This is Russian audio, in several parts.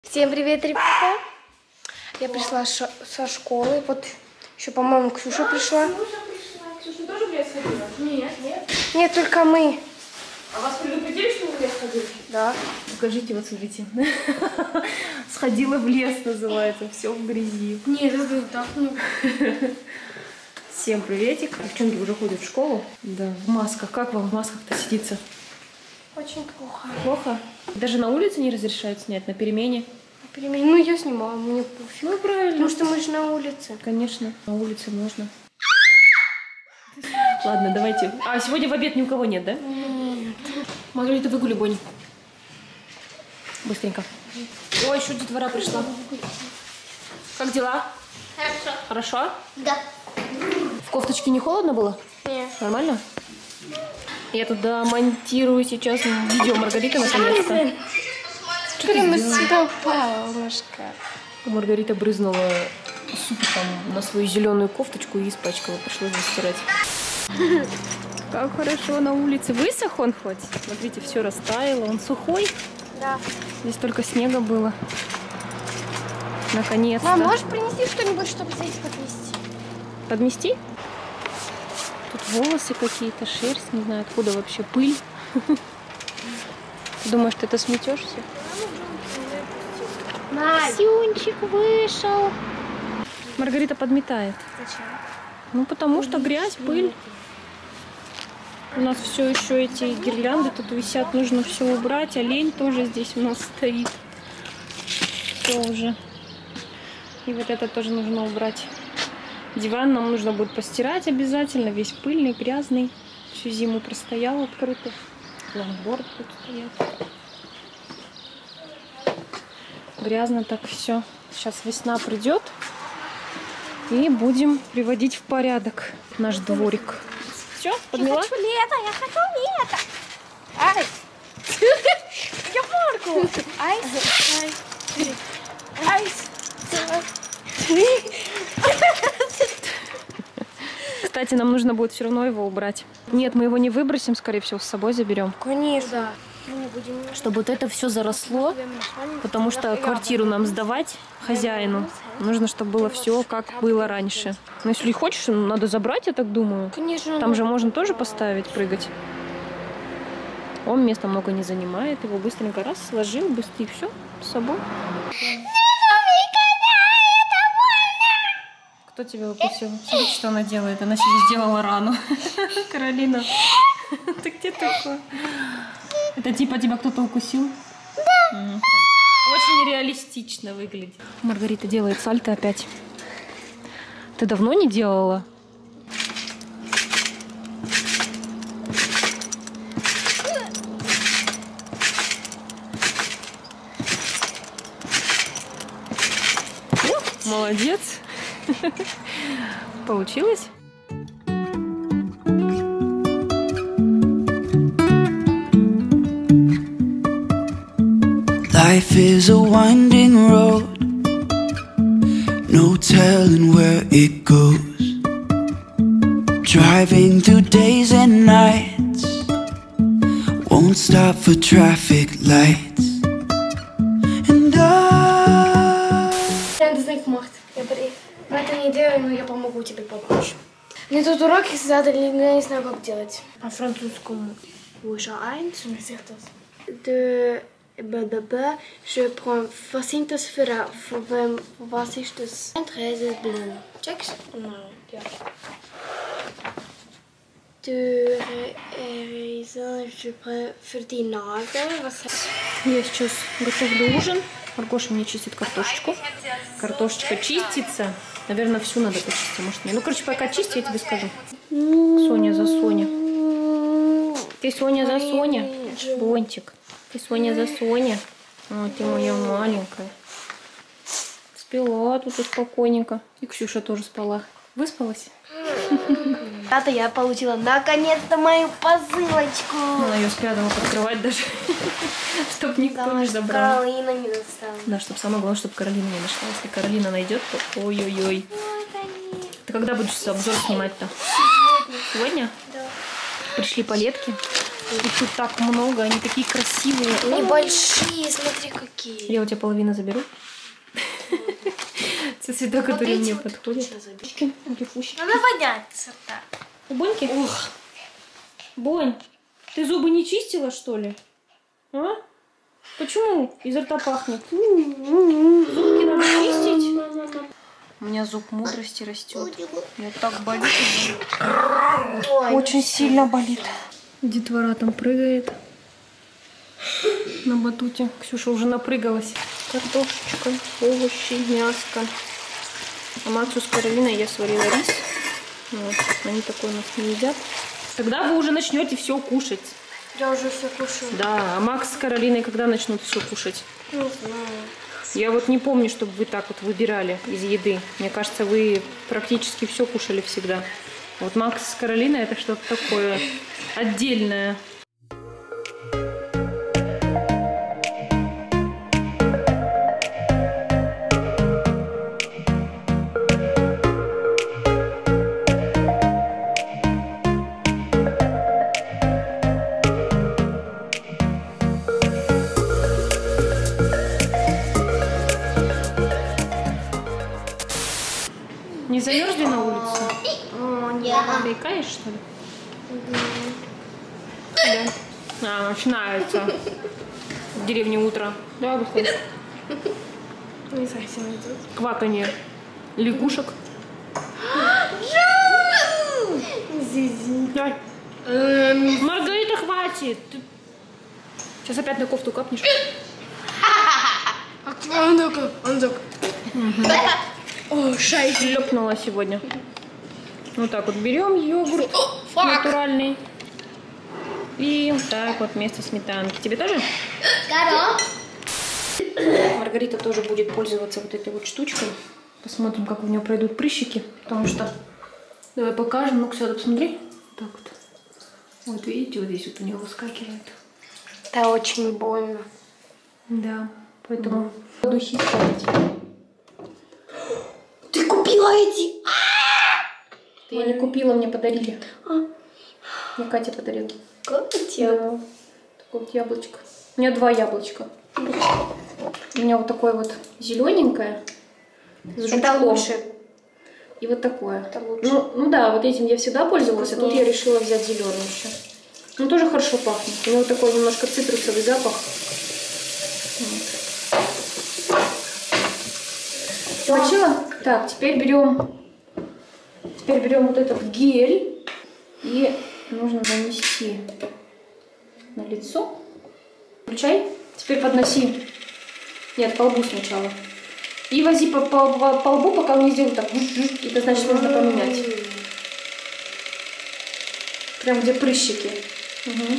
Всем привет, ребята! Я пришла со школы. Вот еще, по-моему, Ксюша пришла. Ксюша тоже в лес ходила? Нет. Нет, только мы. А вас предупредили, что вы в лес ходили? Да. Покажите, вот смотрите. Сходила в лес, называется. Все в грязи. Нет, это так. Всем приветик. Девчонки уже ходят в школу. Да, в масках. Как вам в масках-то сидится? Очень плохо. Плохо? Даже на улице не разрешают снять, на перемене? Ну, я снимала, мне пофиг. Ну, правильно. Потому что мы же на улице. Конечно, на улице можно. Ладно, давайте. А сегодня в обед ни у кого нет, да? Нет. Маргарита, выгули Бонни. Быстренько. Ой, еще детвора пришла. Как дела? Хорошо. Хорошо? Да. В кофточке не холодно было? Нет. Нормально? Я туда монтирую сейчас видео Маргариты наконец-то. Прямо сюда упала ложка. Маргарита брызнула супиком на свою зеленую кофточку и испачкала. Пришлось застирать. Как хорошо на улице. Высох он хоть? Смотрите, все растаяло. Он сухой. Да. Здесь только снега было. Наконец-то. Мам, можешь принести что-нибудь, чтобы здесь подвести? Подмести? Тут волосы какие-то, шерсть, не знаю, откуда вообще пыль. Ты думаешь, ты это сметешь все? Сюнчик вышел. Маргарита подметает. Зачем? Ну, потому что грязь, пыль. У нас все еще эти гирлянды тут висят, нужно все убрать. Олень тоже здесь у нас стоит. Все уже. И вот это тоже нужно убрать. Диван нам нужно будет постирать обязательно. Весь пыльный, грязный. Всю зиму простоял открытый. Лонгборд тут стоят. Грязно так все. Сейчас весна придет. И будем приводить в порядок наш дворик. Все, подмела? Я хочу лето, я хочу лето. Ай. Я марку. Айс. Айс. Кстати, нам нужно будет все равно его убрать. Нет, мы его не выбросим, скорее всего, с собой заберем. Конечно. Чтобы вот это все заросло, потому что квартиру нам сдавать хозяину. Нужно, чтобы было все как было раньше. Но если хочешь, надо забрать, я так думаю. Конечно. Там же можно тоже поставить, прыгать. Он места много не занимает, его быстренько раз сложил, быстрее все с собой. Кто тебя укусил? Смотрите, что она делает. Она себе сделала рану. Каролина. Ты где такой? Это типа тебя кто-то укусил? Да. Очень реалистично выглядит. Маргарита делает сальто опять. Ты давно не делала? Молодец. Получилось? Life is a winding road, no telling where it goes. Driving through days and nights, won't stop for traffic lights. And Ты знаешь, Махт, я это не делаю, но я помогу тебе помочь. Мне тут уроки задали, но я не знаю, как делать. По-французскому. Уже 1, je zeg dat. De je prends facintas vera was is dus 13 bleu. Checks? Nou, ja. De raisin, je prends für die Nagel. Я сейчас готовлю ужин. Маргоша мне чистит картошечку. Картошечка чистится. Наверное, всю надо почистить. Может, мне. Ну, короче, пока чисти, я тебе скажу. Соня за Соня. Ты Соня за Соня. Бонтик. Ты Соня за Соня. О, ты моя маленькая. Спала тут спокойненько. И Ксюша тоже спала. Выспалась? Тата, я получила наконец-то мою посылочку. Она ее спрятала под кровать даже, чтобы никто не забрал. Каролина не достала. Да, чтобы самое главное, чтобы Каролина не нашла. Если Каролина найдет, то ой-ой-ой. Ты когда будешь обзор снимать-то? Сегодня? Да. Пришли палетки. Их тут так много, они такие красивые. Они большие, смотри какие. Я у тебя половину заберу. Це цвета, которые мне подходят. Надо вонять сорта. У Боньки? Ох. Бонь, ты зубы не чистила, что ли? А? Почему изо рта пахнет? Зубки надо чистить. У меня зуб мудрости растет. Я так болит. Очень сильно болит. Детвора там прыгает на батуте. Ксюша уже напрыгалась. Картошечка, овощи, мяско. А Максу с Каролиной я сварила рис. Вот. Они такое у нас не едят. Когда вы уже начнете все кушать? Я уже все кушаю. Да, а Макс с Каролиной когда начнут все кушать? Не знаю. Я вот не помню, чтобы вы так вот выбирали из еды. Мне кажется, вы практически все кушали всегда. Вот Макс с Каролиной это что-то такое отдельное. Не замерзли на улице? Заикаешь, что ли? Да. А, начинается. В деревне утро. Да, выходит. Не совсем идет. Кваканье лягушек. Давай. Маргарита, хватит. Сейчас опять на кофту капнешь. Он так. О, шайка. Лёпнула сегодня. Вот так вот берем йогурт натуральный. И вот так вот вместо сметанки. Тебе тоже? Да. Маргарита тоже будет пользоваться вот этой вот штучкой. Посмотрим, как у нее пройдут прыщики. Потому что... Давай покажем. Ну-ка, сюда посмотри. Вот так вот. Вот видите, вот здесь вот у нее выскакивает. Это очень больно. Да. Поэтому духи ставить. Ты купила эти? Ты я не купила, мне подарили. Мне Катя подарила. Катя? Да. Такое вот яблочко. У меня 2 яблочка. У меня вот такое вот зелененькое. С жучком. Это лучше. И вот такое. Это лучше. Ну да, вот этим я всегда пользовалась, а тут я решила взять зеленый еще. Он тоже хорошо пахнет. У него такой немножко цитрусовый запах. Вот. Получила? Так, теперь берем вот этот гель и нужно нанести на лицо. Включай. Теперь подноси. Нет, по лбу сначала. И вози по лбу, пока он не сделает так. Это значит, нужно поменять. Прям где прыщики. Угу.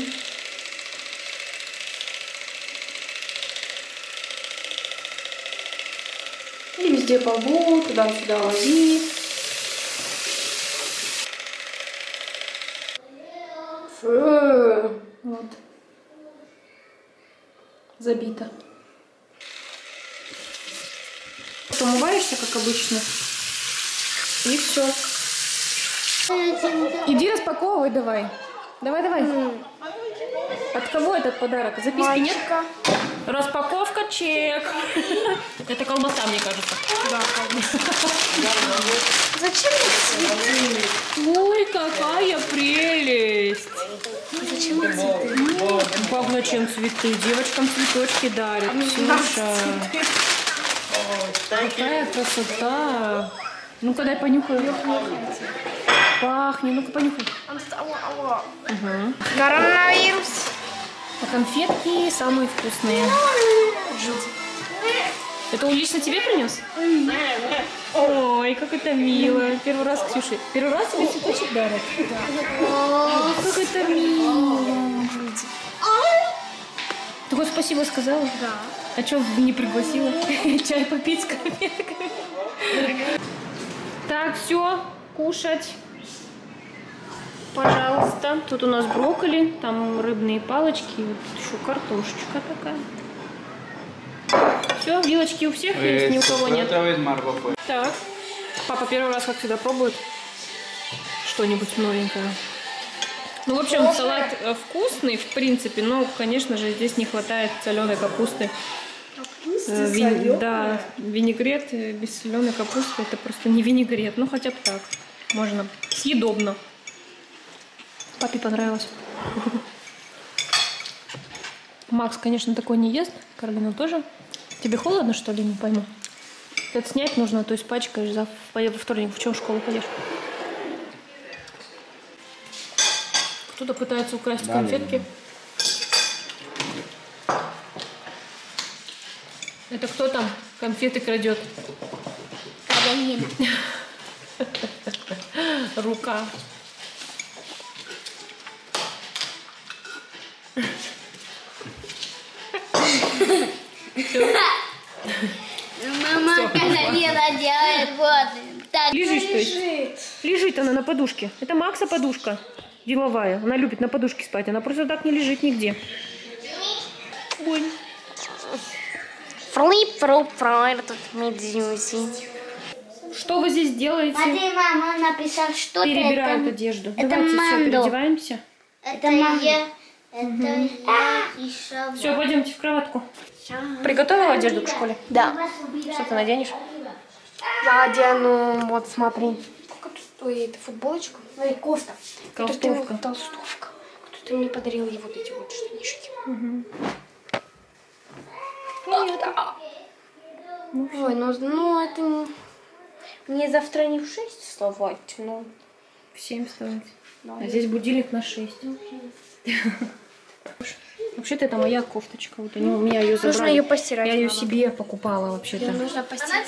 И везде по лбу, туда-сюда вози. Вот. Забито. Помываешься, как обычно. И все. Иди распаковывай давай. Давай. От кого этот подарок? Записки нет? Распаковка, чек. Это колбаса, мне кажется. Да, колбаса. Зачем мне цветы? Ой, какая прелесть. Зачем мне цветы? Как зачем цветы? Девочкам цветочки дарят. Ксюша. Какая красота. Ну-ка, дай понюхаю. Пахнет. Ну-ка, понюхай. Угу. Коронавирус. А конфетки самые вкусные. Это он лично тебе принес? Ой, как это мило. Первый раз, Ксюша. Первый раз тебе цветочек дарят? Да. Как это мило. Ты хоть спасибо сказала? Да. А что не пригласила? Чай попить с конфетками. Так, все, кушать. Пожалуйста. Тут у нас брокколи, там рыбные палочки, вот еще картошечка такая. Все, вилочки у всех есть, ни у кого нет. Так, папа первый раз как всегда пробует что-нибудь новенькое. Ну, в общем, салат вкусный, в принципе, но, конечно же, здесь не хватает соленой капусты. Да, винегрет без соленой капусты это просто не винегрет. Ну, хотя бы так. Можно. Съедобно. Папе понравилось. Макс, конечно, такой не ест. Каролина тоже. Тебе холодно, что ли? Не пойму. Это снять нужно, то есть пачкаешь. Во вторник в чем в школу пойдешь? Кто-то пытается украсть конфетки. Это кто там конфеты крадет? Каролина. Рука. Мама, Каролина делает вот так. Лежишь, то есть? Лежит она на подушке. Это Макса подушка деловая. Она любит на подушке спать. Она просто так не лежит нигде. Ой. Флип-фруп-фройр, тут медзюси. Что вы здесь делаете? Смотри, мама написала, что Перебирают это. одежду. Это Давайте все, мандо. переодеваемся. Это я. Это я еще. Все, пойдемте в кроватку. Приготовила одежду к школе? Да. Что ты наденешь? Я одену, вот смотри. Сколько тут стоит футболочка? Смотри, кофта. Толстовка. Толстовка. Кто-то мне подарил ей вот эти вот штанишки. Ой, ну это не... Мне завтра не в 6 вставать, но... В 7 вставать. Да, А здесь будильник на 6. Вообще-то это моя кофточка. Вот они у меня ее забрали. Нужно ее постирать. Я ее надо. себе покупала вообще-то. Нужно постирать.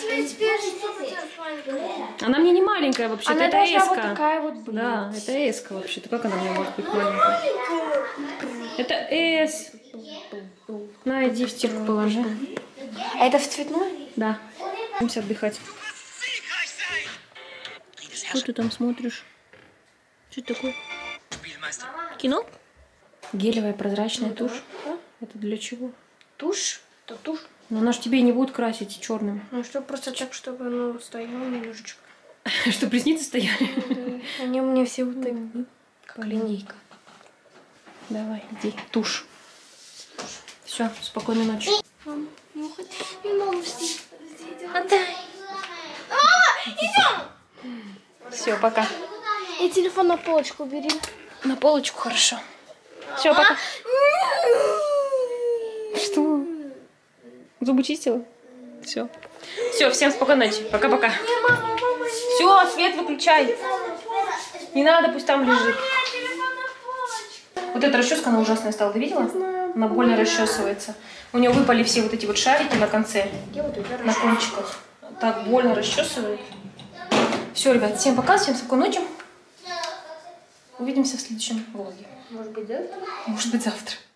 Она мне не маленькая вообще-то. Она Это должна вот эска. такая вот быть. Да, это эска вообще-то. Как она мне может быть маленькая? Это эс. На, иди в стирку положи. А это в цветной? Да. Идемся отдыхать. Что ты там смотришь? Что это такое? Кино? Гелевая прозрачная тушь. Это для чего? Тушь? Это тушь. Но она же тебе не будет красить черным. Ну что, просто так, чтобы оно стояло немножечко. Что ресницы стояли? Да. Они у меня все вот такие, как линейка. Давай, иди. Тушь. Все, спокойной ночи. Мам, не уходи. Не могу здесь. Отдай. Мама, идем! Все, пока. И телефон на полочку убери. На полочку хорошо. Все, пока. Что? Зубы чистила? Все. Все, всем спокойной ночи. Пока-пока. Все, свет выключай. Не надо, пусть там лежит. Вот эта расческа, она ужасная стала, ты видела? Она больно расчесывается. У нее выпали все вот эти вот шарики на конце, на кончиках. Так больно расчесывает. Все, ребят, всем пока, всем спокойной ночи. Увидимся в следующем влоге. Может быть, завтра? Может быть, завтра.